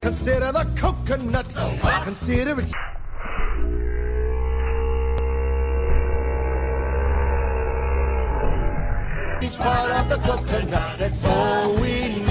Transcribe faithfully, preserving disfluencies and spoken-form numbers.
Consider the coconut. Consider it. Each part of the coconut, that's all we need.